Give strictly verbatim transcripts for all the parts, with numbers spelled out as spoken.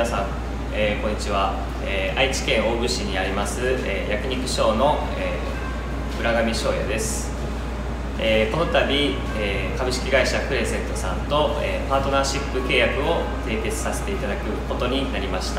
皆さん、えー、こんにちは、えー、愛知県大府市にあります、えー、焼肉商の、えー、浦上翔也です。えー、この度、えー、株式会社クレセントさんと、えー、パートナーシップ契約を締結させていただくことになりました。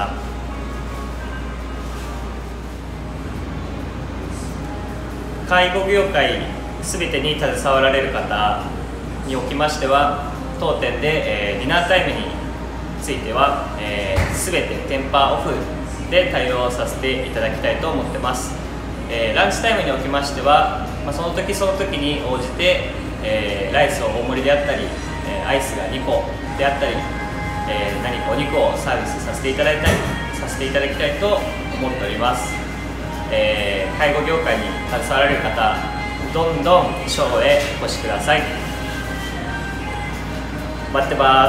介護業界すべてに携わられる方におきましては、当店で、えー、ディナータイムについては、えー、全てテンパーオフで対応させていただきたいと思ってます。えー、ランチタイムにおきましては、まあ、その時その時に応じて、えー、ライスを大盛りであったり、えー、アイスがにこであったり、えー、何かお肉をサービスさせていただいたりさせていただきたいと思っております。えー、介護業界に携わられる方、どんどんショーへお越しください。待ってます。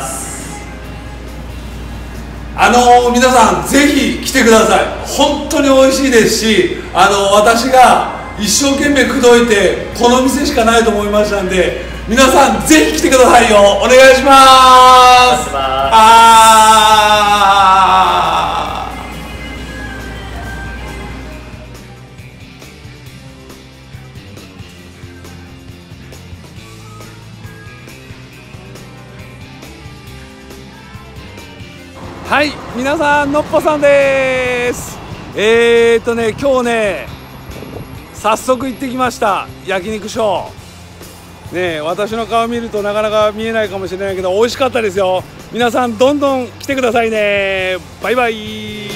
あのー、皆さんぜひ来てください。本当に美味しいですし、あのー、私が一生懸命口説いてこの店しかないと思いましたんで、皆さんぜひ来てくださいよ。お願いします。あはい、皆さん、のっぽさんです。えーっとね、今日ね、早速行ってきました、焼肉ショー。ね、私の顔見るとなかなか見えないかもしれないけど、美味しかったですよ。皆さん、どんどん来てくださいね。バイバイ。